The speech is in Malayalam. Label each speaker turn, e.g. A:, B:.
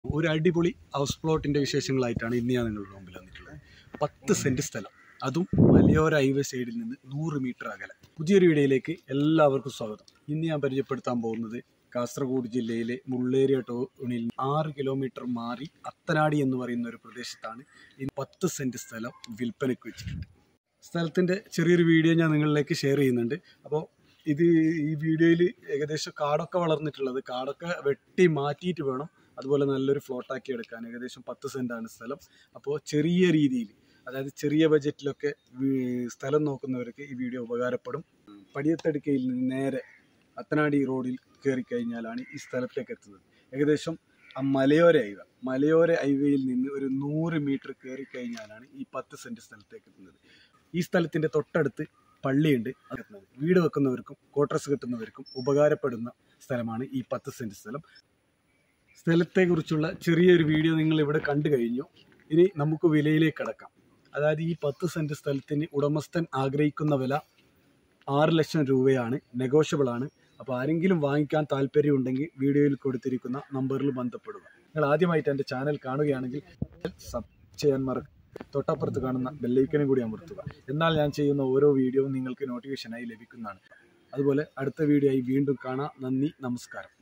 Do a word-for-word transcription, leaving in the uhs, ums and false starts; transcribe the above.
A: ഒരു അടിപൊളി ഹൗസ് പ്ലോട്ടിൻ്റെ വിശേഷങ്ങളായിട്ടാണ് ഇന്ന് ഞാൻ നിങ്ങളുടെ മുമ്പിൽ വന്നിട്ടുള്ളത്. പത്ത് സെൻറ്റ് സ്ഥലം, അതും മലയോര ഹൈവേ സൈഡിൽ നിന്ന് നൂറ് മീറ്റർ അകലെ. പുതിയൊരു വീഡിയോയിലേക്ക് എല്ലാവർക്കും സ്വാഗതം. ഇന്ന് ഞാൻ പരിചയപ്പെടുത്താൻ പോകുന്നത് കാസർഗോഡ് ജില്ലയിലെ മുള്ളേരിയ ടൗണിൽ ആറ് കിലോമീറ്റർ മാറി അത്തനാടി എന്ന് പറയുന്ന ഒരു പ്രദേശത്താണ് ഈ പത്ത് സെൻറ്റ് സ്ഥലം വിൽപ്പനയ്ക്ക് വെച്ചിട്ടുണ്ട്. സ്ഥലത്തിൻ്റെ ചെറിയൊരു വീഡിയോ ഞാൻ നിങ്ങളിലേക്ക് ഷെയർ ചെയ്യുന്നുണ്ട്. അപ്പോൾ ഇത് ഈ വീഡിയോയിൽ ഏകദേശം കാടൊക്കെ വളർന്നിട്ടുള്ളത്, കാടൊക്കെ വെട്ടി മാറ്റിയിട്ട് വേണം അതുപോലെ നല്ലൊരു ഫ്ലോട്ടാക്കി എടുക്കാൻ. ഏകദേശം പത്ത് സെൻറ്റാണ് സ്ഥലം. അപ്പോൾ ചെറിയ രീതിയിൽ, അതായത് ചെറിയ ബജറ്റിലൊക്കെ സ്ഥലം നോക്കുന്നവർക്ക് ഈ വീഡിയോ ഉപകാരപ്പെടും. പടിയത്തടുക്കയിൽ നിന്ന് നേരെ അത്തനാടി റോഡിൽ കയറി കഴിഞ്ഞാലാണ് ഈ സ്ഥലത്തേക്ക് എത്തുന്നത്. ഏകദേശം ആ മലയോര ഹൈവേ മലയോര ഹൈവേയിൽ നിന്ന് ഒരു നൂറ് മീറ്റർ കയറി കഴിഞ്ഞാലാണ് ഈ പത്ത് സെൻറ്റ് സ്ഥലത്തേക്ക് എത്തുന്നത്. ഈ സ്ഥലത്തിൻ്റെ തൊട്ടടുത്ത് പള്ളിയുണ്ട്. എത്തുന്നത് വീട് വെക്കുന്നവർക്കും ക്വാർട്ടേഴ്സ് കിട്ടുന്നവർക്കും ഉപകാരപ്പെടുന്ന സ്ഥലമാണ് ഈ പത്ത് സെൻറ്റ് സ്ഥലം. സ്ഥലത്തെക്കുറിച്ചുള്ള ചെറിയൊരു വീഡിയോ നിങ്ങൾ ഇവിടെ കണ്ടു കഴിഞ്ഞു. ഇനി നമുക്ക് വിലയിലേക്ക് കടക്കാം. അതായത് ഈ പത്ത് സെൻറ്റ് സ്ഥലത്തിന് ഉടമസ്ഥൻ ആഗ്രഹിക്കുന്ന വില ആറ് ലക്ഷം രൂപയാണ്, നെഗോഷ്യബിൾ ആണ്. അപ്പോൾ ആരെങ്കിലും വാങ്ങിക്കാൻ താല്പര്യമുണ്ടെങ്കിൽ വീഡിയോയിൽ കൊടുത്തിരിക്കുന്ന നമ്പറിൽ ബന്ധപ്പെടുക. നിങ്ങൾ ആദ്യമായിട്ട് എൻ്റെ ചാനൽ കാണുകയാണെങ്കിൽ സബ് ചെയ്യാൻ മറക്കുക. തൊട്ടപ്പുറത്ത് കാണുന്ന ബെല്ലൈക്കനും കൂടി അമർത്തുക. എന്നാൽ ഞാൻ ചെയ്യുന്ന ഓരോ വീഡിയോയും നിങ്ങൾക്ക് നോട്ടിഫിക്കേഷനായി ലഭിക്കുന്നതാണ്. അതുപോലെ അടുത്ത വീഡിയോ ആയി വീണ്ടും കാണാം. നന്ദി, നമസ്കാരം.